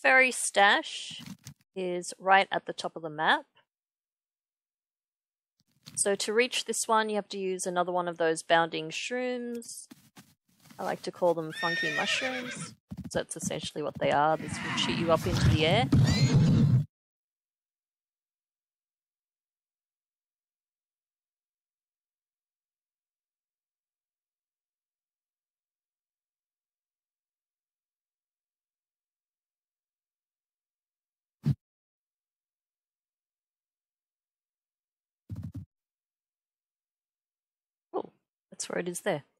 Faerie Stash is right at the top of the map. So to reach this one, you have to use another one of those bounding shrooms. I like to call them funky mushrooms. So that's essentially what they are. This will shoot you up into the air. Oh, that's where it is there.